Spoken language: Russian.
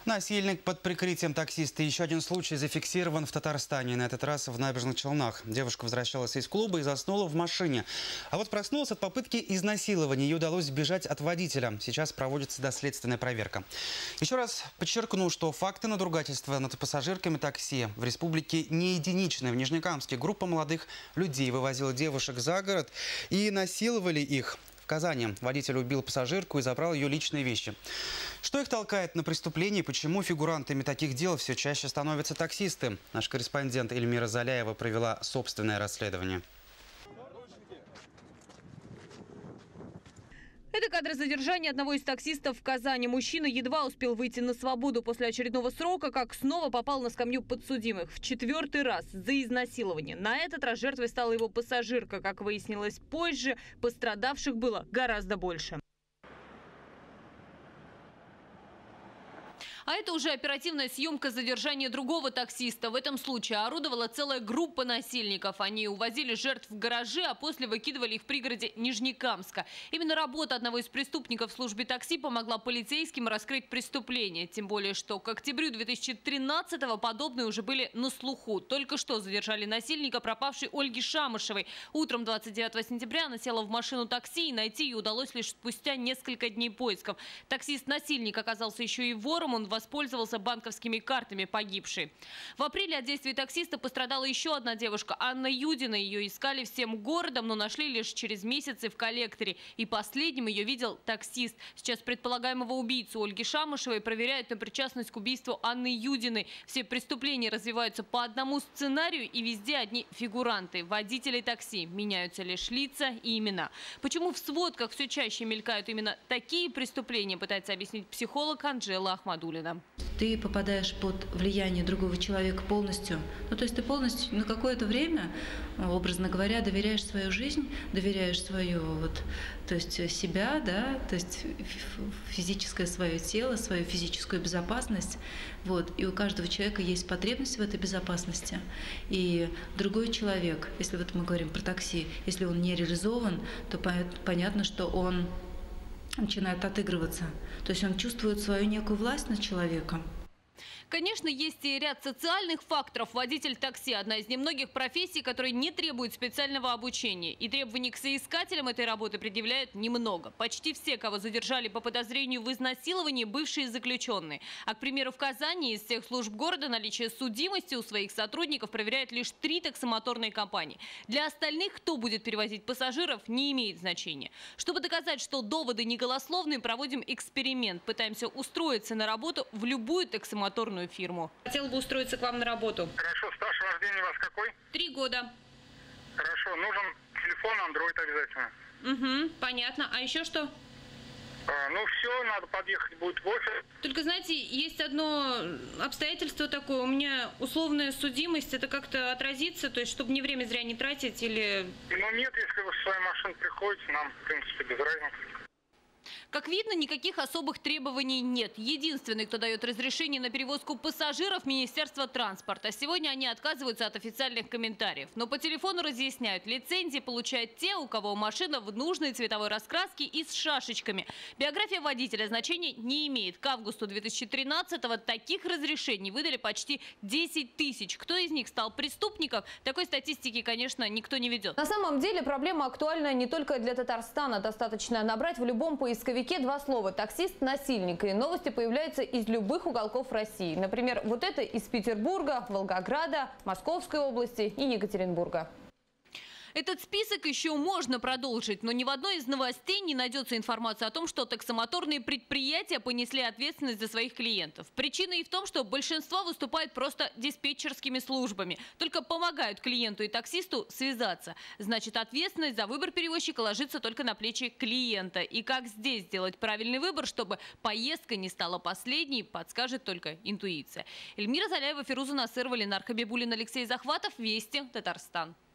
Насильник под прикрытием таксиста. Еще один случай зафиксирован в Татарстане. На этот раз в Набережных Челнах. Девушка возвращалась из клуба и заснула в машине. А вот проснулась от попытки изнасилования. Ей удалось сбежать от водителя. Сейчас проводится доследственная проверка. Еще раз подчеркну, что факты надругательства над пассажирками такси в республике не единичные. В Нижнекамске группа молодых людей вывозила девушек за город и насиловали их. В Казани водитель убил пассажирку и забрал ее личные вещи. Что их толкает на преступление и почему фигурантами таких дел все чаще становятся таксисты? Наш корреспондент Эльмира Заляева провела собственное расследование. Это кадры задержания одного из таксистов в Казани. Мужчина едва успел выйти на свободу после очередного срока, как снова попал на скамью подсудимых. В 4-й раз за изнасилование. На этот раз жертвой стала его пассажирка. Как выяснилось позже, пострадавших было гораздо больше. А это уже оперативная съемка задержания другого таксиста. В этом случае орудовала целая группа насильников. Они увозили жертв в гаражи, а после выкидывали их в пригороде Нижнекамска. Именно работа одного из преступников в службе такси помогла полицейским раскрыть преступление. Тем более, что к октябрю 2013-го подобные уже были на слуху. Только что задержали насильника пропавшей Ольги Шамышевой. Утром 29 сентября она села в машину такси, и найти ее удалось лишь спустя несколько дней поисков. Таксист-насильник оказался еще и вором. Он воспользовался банковскими картами погибшей. В апреле от действий таксиста пострадала еще одна девушка, Анна Юдина. Ее искали всем городом, но нашли лишь через месяцы в коллекторе. И последним ее видел таксист. Сейчас предполагаемого убийцу Ольги Шамышевой проверяют на причастность к убийству Анны Юдиной. Все преступления развиваются по одному сценарию, и везде одни фигуранты. Водители такси. Меняются лишь лица и имена. Почему в сводках все чаще мелькают именно такие преступления, пытается объяснить психолог Анжела Ахмадуллина. Ты попадаешь под влияние другого человека полностью. Ну, то есть ты полностью на какое-то время, образно говоря, доверяешь свою жизнь, доверяешь свою, то есть себя, да, то есть физическое свое тело, свою физическую безопасность. И у каждого человека есть потребность в этой безопасности. И другой человек, если мы говорим про такси, если он не реализован, то понятно, что он начинает отыгрываться. То есть он чувствует свою некую власть над человеком. Конечно, есть и ряд социальных факторов. Водитель такси – одна из немногих профессий, которые не требуют специального обучения. И требований к соискателям этой работы предъявляют немного. Почти все, кого задержали по подозрению в изнасиловании, бывшие заключенные. А, к примеру, в Казани из всех служб города наличие судимости у своих сотрудников проверяют лишь 3 таксомоторные компании. Для остальных, кто будет перевозить пассажиров, не имеет значения. Чтобы доказать, что доводы не голословные, проводим эксперимент. Пытаемся устроиться на работу в любую таксомоторную фирму. Хотела бы устроиться к вам на работу. Хорошо, стаж вождения у вас какой? 3 года. Хорошо, нужен телефон Android обязательно. Угу, понятно. А еще что? Ну все, надо подъехать будет в офис. Только, знаете, есть одно обстоятельство такое. У меня условная судимость. Это как-то отразится? То есть, чтобы мне время зря не тратить или... Ну нет, если вы с своей машиной приходите, нам, в принципе, без разницы. Как видно, никаких особых требований нет. Единственный, кто дает разрешение на перевозку пассажиров – Министерство транспорта. Сегодня они отказываются от официальных комментариев. Но по телефону разъясняют, лицензии получают те, у кого машина в нужной цветовой раскраске и с шашечками. Биография водителя значения не имеет. К августу 2013-го таких разрешений выдали почти 10 тысяч. Кто из них стал преступником? Такой статистики, конечно, никто не ведет. На самом деле проблема актуальна не только для Татарстана. Достаточно набрать в любом поисковике 2 слова «таксист», «насильник», и новости появляются из любых уголков России. Например, вот это из Петербурга, Волгограда, Московской области и Екатеринбурга. Этот список еще можно продолжить, но ни в одной из новостей не найдется информация о том, что таксомоторные предприятия понесли ответственность за своих клиентов. Причина и в том, что большинство выступает просто диспетчерскими службами, только помогают клиенту и таксисту связаться. Значит, ответственность за выбор перевозчика ложится только на плечи клиента. И как здесь сделать правильный выбор, чтобы поездка не стала последней, подскажет только интуиция. Эльмира Заляева, Фируза Насырова, Ленар Хабибуллин, Алексей Захватов. Вести, Татарстан.